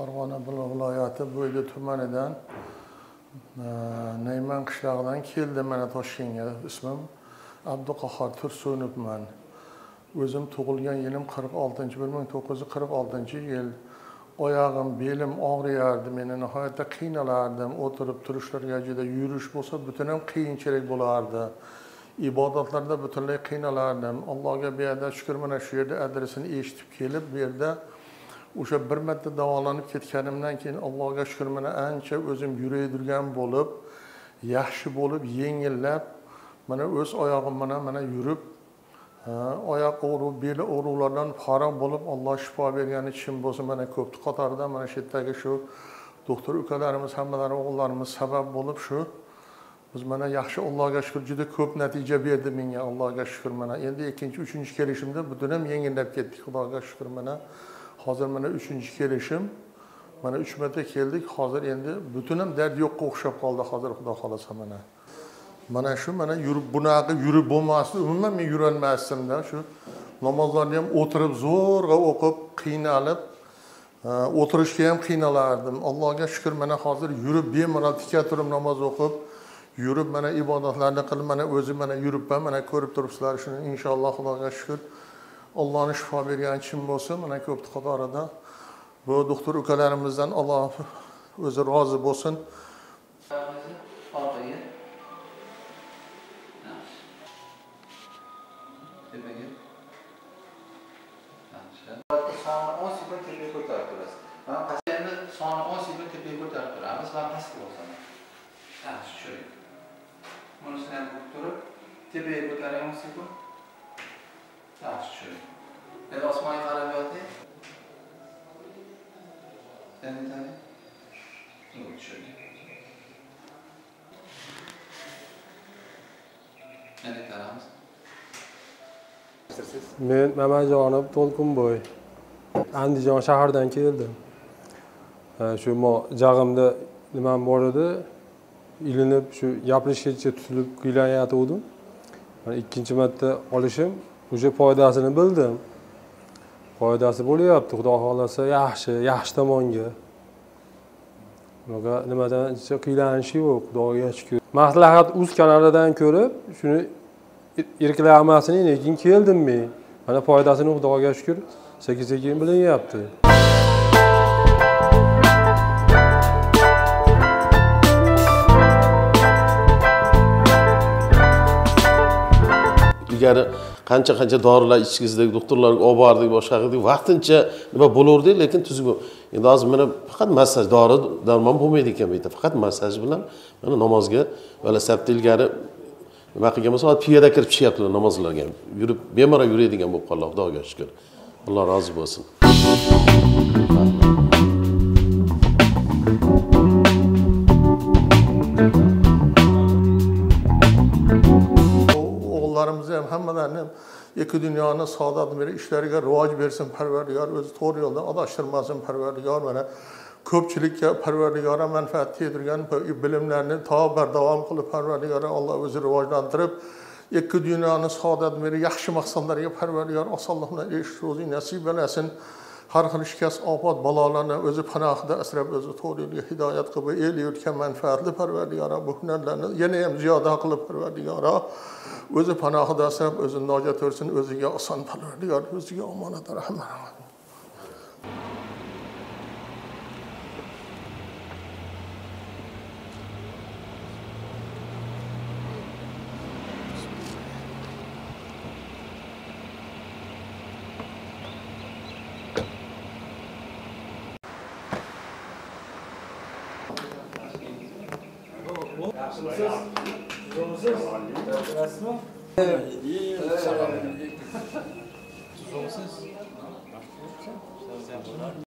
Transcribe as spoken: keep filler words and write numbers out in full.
Farg'ona viloyati Bo'yli tumanidan Nayman qishlog'idan keldim mana Toshkentga. Ismim Abduqahhor Tursunovman. O'zim tug'ilgan yilim qirq oltinchi bir ming to'qqiz yuz qirq oltinchi yil. Oyog'im, belim og'riyardi, meni nihoyatda qiynalardim. O'tirib turishlarga juda yurish bo'lsa, butunam qiyinchilik bo'lardi. İbadatlarda butunlay qiynalardim. Allohga beada shukr, mana shu yerda adresini eshitib kelib, bu yerda o'sha bir marta davolanib ketganimdan keyin Allohga shukr, mana ancha o'zim yuraydirgan bo'lib, yaxshi bo'lib, yengillab, mana o'z oyog'im mana mana yurib, oyoq og'riq, bel og'riqlardan farog' bo'lib, Alloh shifo bergani uchun bo'lsa, mana ko'p qatorda mana shu yerdagi shu doktor ukalarimiz, hammalari o'g'illarimiz sabab bo'lib shu biz mana yaxshi, Allohga shukr, juda ko'p natija berdi menga, Allohga shukr. Mana endi ikkinchi, uchinchi kelishimda butun ham yengillab ketdik, Xudoga shukr. Mana hozir mana uchinchi kelishim. Mana uch marta keldik, hozir endi butun ham dard yo'qqa o'xshab qoldi hozir, Xudo xolasa mana. Mana shu mana yurib bunaqa yurib bo'lmasdi, umuman men yura olmasdim-da, shu namozlarni ham o'tirib zo'rg'a o'qib, qiynalib, o'tirishga ham qiynalardim. Allohga shukr, mana hozir yurib bemalol tika turib namoz o'qib, yurib mana ibodatlarni qilib, mana o'zim mana yuribman, mana ko'rib turibsizlar shuni. Inshaalloh Xudoga shukr. Allohning shifo bergani uchun bo'lsin, mana ko'p qatorida bu doktor ukalarimizdan Alloh o'zi rozi bo'lsin. Soni o'n sekund tepaga ko'tarib turasiz. Mana qasdini soni o'n sekund tepaga ko'tarib turamiz va pastga bosaman. Ha, shu. Bunisini ham turib, tepaga ko'taring o'n sekund. Ha, shu. Endi osmonga qarab yoting. Endi tani. Shu. Endi qaramiz. Men Mamajonov To'lqinboy. Andijon shahridan keldim. Shu mo jag'imda nima bor edi, ilinib shu gapirishgacha tutilib kuylanayotgandim. Mana ikkinchi marta olishim, o'sha foydasini bildim. Foydasi bo'lyapti, Xudo xolasa yaxshi, yaxshi tomonga. Bunaqa nimadan qiylanish yo'q, Xudoga shukr. Maslahat uz kanalidan ko'rib, shuni irkilamasini lekin keldim men. Mana foydasini Xudoga shukr, sekin-sekin bilinyapti. Ilgari qancha-qancha dorilar ichkizdik, doktorlarga olib bordik, boshqa qildik. Vaqtincha nima bo'lardi, lekin tuzuk. Endi hozir mana faqat massaj, dori darmon bo'lmaydi ekan bu yerda. Faqat massaj bilan mana namozga va sabti ilgari nima qilgan bo'lsa, piyoda kirib chiqyaptilar namozlarga. Yurib, bemalol yuradigan bo'lib qoldi, Xudoga shukr. Alloh rozi bo'lsin. O'g'illarimiz ham hammalarni ikki dunyoni saodat berib, ishlariga rivoj bersin Parvardigor, o'zi to'g'ri yo'ldan adashtirmasin Parvardigor. Mana ko'pchilikka Parvardigor manfaat yetirgan bilimlarni to bardavom qilib Parvardigor Alloh o'zi rivojlantirib, ikki dunyoni saodat berib, yaxshi maqsadlarga Parvardigor osonlikla erishish o'zi nasib etsin. Har xil shikast, ofat, balolarni o'zi panohida asrab, o'zi to'g'ri yo'lga hidoyat qilib, el yurtga manfaatli Parvardigor bu hunarlarni yana ham ziyoda qilib Parvardigor o'zi panohida asrab, o'zi najot bersin, o'ziga oson Parvardigor, o'ziga omonat rahmat. Yaxshimisiz? Tuzumisiz? Rasmi? Evet. Tuzumisiz?